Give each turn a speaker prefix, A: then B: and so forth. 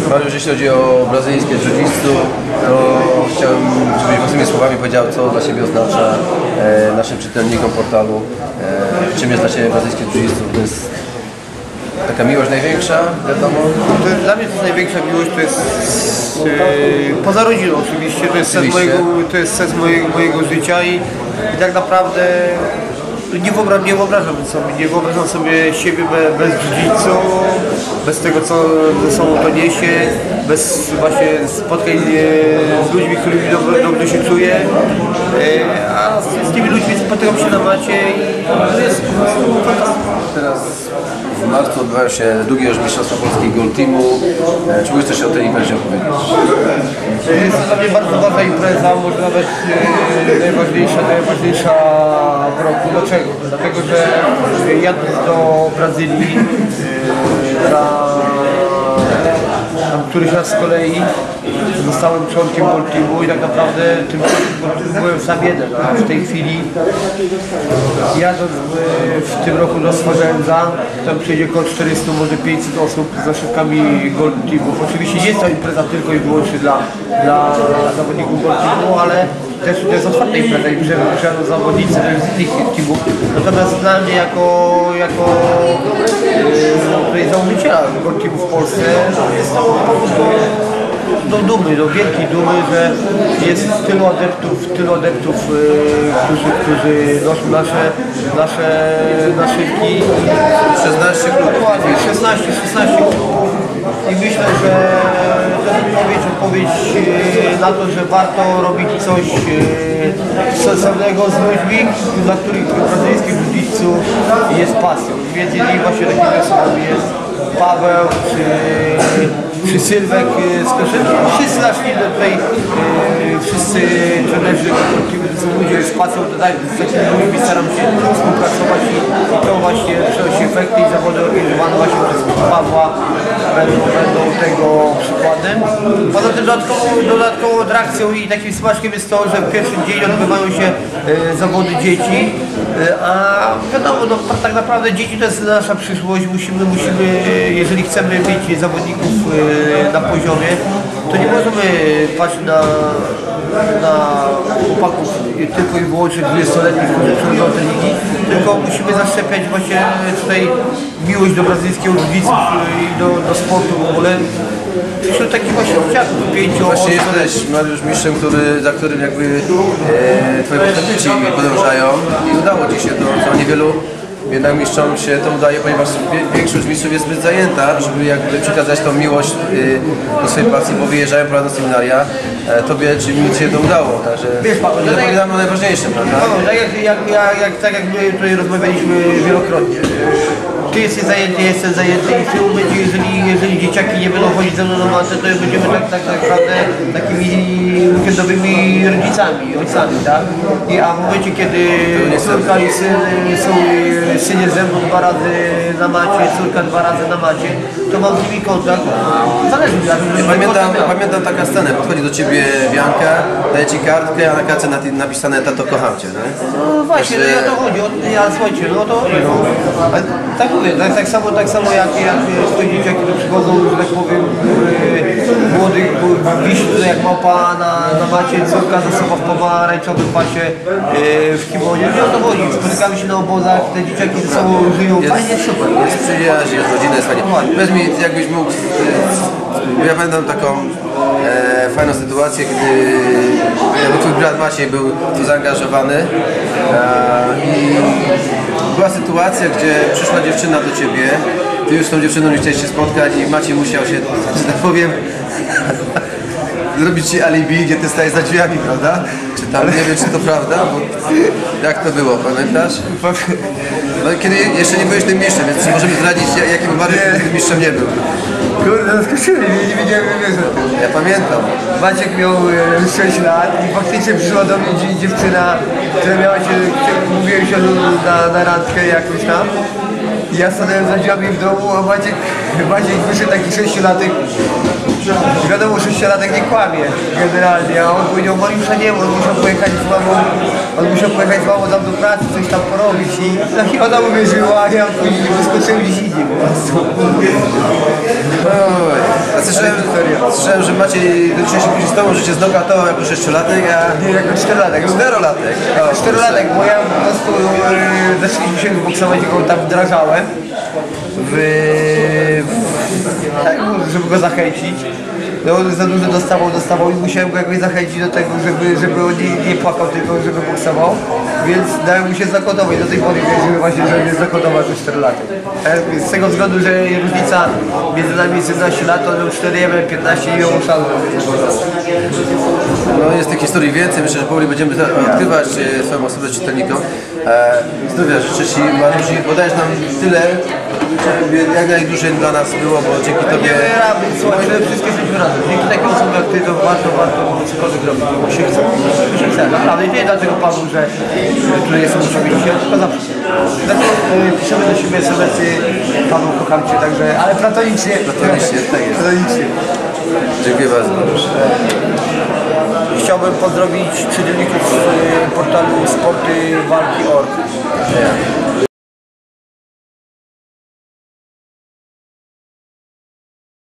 A: Mariusz, jeśli chodzi o brazylijskie jiu-jitsu, to chciałem, żebyś własnymi słowami powiedział, co dla siebie oznacza naszym czytelnikom portalu. Czym jest dla Ciebie brazylijskie jiu-jitsu? To jest taka miłość największa, wiadomo?
B: Dla mnie to jest największa miłość, to jest poza rodziną oczywiście, to jest sens mojego życia i tak naprawdę nie wyobrażam sobie siebie bez jiu-jitsu, bez tego, co ze sobą to niesie, bez właśnie spotkań z ludźmi, którymi dobrze się czuję, a z tymi ludźmi spotykam się na macie i to jest po prostu fantastyczne.
A: Teraz w marcu odbywają się drugie już Mistrzostwa Polski Gold Teamu. Czy mógłbyś coś o tej imprezie opowiedzieć?
B: Jest to dla mnie bardzo ważna impreza, może nawet najważniejsza w roku. Dlaczego? Dlatego, że jadąc do Brazylii na któryś raz z kolei zostałem członkiem Gold Teamu i tak naprawdę tym byłem sam jeden, a w tej chwili jadąc w tym roku do Swarzędza, tam przyjdzie około 400, może 500 osób z zaszybkami Gold Teamów. Oczywiście nie jest to impreza tylko i wyłącznie dla zawodników Gold Teamu, ale też to jest otwarta impreza i przyjadą zawodnicy z innych teamów. Natomiast dla mnie jako założyciela Gold Teamu w Polsce jest to po prostu do dumy, do wielkiej dumy, że jest tylu adeptów, którzy noszą nasze naszywki.
A: 16 klubów.
B: Dokładnie, 16 klubów. I myślę, że to jest odpowiedź na to, że warto robić coś sensownego z ludźmi, dla których brazylijskie jiu-jitsu jest pasją. Między innymi właśnie takimi osobami jest Paweł czy Sylwek z Koszynki. Wszyscy naszli tutaj, wszyscy trenerzy, którzy są ludzie z pasją, to tak, z takimi ludźmi staram się współpracować i to właśnie przynosi efekty i zawody organizowane właśnie przez Pawła będą tego przykładem. Poza tym dodatkową atrakcją i takim smaczkiem jest to, że w pierwszy dzień odbywają się zawody dzieci, a wiadomo, no, tak naprawdę dzieci to jest nasza przyszłość, musimy, jeżeli chcemy mieć zawodników na poziomie, to nie możemy patrzeć na chłopaków tylko i wyłącznie 20-letnich, którzy przychodzą do ligi, tylko musimy zaszczepiać właśnie tutaj miłość do brazylijskiego jiu-jitsu i do sportu w ogóle. Wśród takich właśnie dzieciaków, 5 osób.
A: Właśnie jesteś, Mariusz, mistrzem, za którym jakby Twoje podstępnici podążają i udało Ci się to, co niewielu jednak mistrzom się to udaje, ponieważ większość mistrzów jest zbyt zajęta, żeby jakby przekazać tą miłość do swojej pasji, bo wyjeżdżają, prowadzą seminaria. Tobie czy mi się to udało, także zapominamy o najważniejszym, prawda?
B: Tak jak my tutaj rozmawialiśmy wielokrotnie. Ty jesteś zajęty, ja jestem zajęty i w tym momencie, jeżeli dzieciaki nie będą chodzić ze mną na matę, to będziemy tak naprawdę takimi weekendowymi rodzicami, ojcami, tak? A w momencie, kiedy córka i syn jest ze mną 2 razy na macie, córka 2 razy na macie, to mam z nimi kontakt. Zależy mi,
A: Pamiętam taką scenę, podchodzi do ciebie Bianka, daje ci kartkę, a na kartce napisane tato kocham cię, nie?
B: No właśnie, no i o to chodzi, słuchajcie, no o to chodzi, no. Tak mówię, tak samo jak swoje dzieciaki, które przychodzą, że tak powiem, młodych, wisi tutaj jak małpa na macie, córka zasuwa w pomarańczowym pasie w kimonie, nie o to chodzi, spotykamy się na obozach, te dzieciaki ze sobą żyją, fajnie, super.
A: Jest przyjaźń, jest rodzina, jest fajnie. Powiedz mi, jakbyś mógł, ja pamiętam taką fajną sytuację, kiedy twój brat Maciej był tu zaangażowany i była sytuacja, gdzie przyszła dziewczyna do ciebie, ty już z tą dziewczyną nie chciałeś się spotkać i Maciej musiał się, że tak powiem, zrobić ci alibi, gdzie ty stajesz za drzwiami, prawda? Czy tam, nie wiem, czy to prawda, bo jak to było, pamiętasz? No kiedy jeszcze nie byłeś tym mistrzem, więc możemy zdradzić, jakim Mariusz tym mistrzem nie był.
B: Kurde, zaskoczyłem, nie wiedziałem,
A: Ja pamiętam.
B: Maciek miał 6 lat i faktycznie przyszła do mnie dziewczyna, która miała się, mówiłem się na randkę jakąś tam. I ja stanąłem za drzwiami w domu, a Maciek wyszedł taki 6-latek. Wiadomo, 6-latek nie kłamie generalnie, a on powiedział, Mariusza nie, on musiał pojechać z mamą tam do pracy, coś tam porobić i ona uwierzyła, a ja później wyskoczyłem gdzieś indziej po prostu.
A: A słyszałem, Słyszałem, że Maciej do dzisiaj się kłóci z tobą, że cię znokautował jako 6-latek, a...
B: Nie, jako 4-latek.
A: 4-latek.
B: 4-latek, bo ja po prostu zaczęliśmy się boksować, go tam wdrażałem, tak, żeby go zachęcić. No, on za dużo dostawał i musiałem go jakoś zachęcić do tego, żeby on nie płakał, tylko żeby boksował. Więc dałem mu się zakodować. Do tej pory wierzymy właśnie, że mnie zakodował jako 4 lata. Z tego względu, że różnica między nami jest 11 lat, on miał 4, ja miałem 15 i ją szalał.
A: No jest tych historii więcej, myślę, że powoli będziemy odkrywać swoją osobę czytelnikom. Zdrowia życzę Ci, Mariusz, podajesz nam tyle, żeby jak najdłużej dla nas było, bo dzięki Tobie...
B: Słuchaj, że wszystkie jesteśmy razem. Dzięki takiej osobie jak Ty to warto cokolwiek robić, bo się chce. Się chce, naprawdę. I nie dlatego Panu, że tutaj jestem osobiście, tylko zawsze. Dlatego piszemy do siebie SMS-y, Panu kocham Cię, także, ale platonicznie.
A: Platonicznie, tak jest.
B: Platonicznie.
A: Dziękuję bardzo.
B: Chciałbym pozdrowić czytelników portalu sportywalki.org.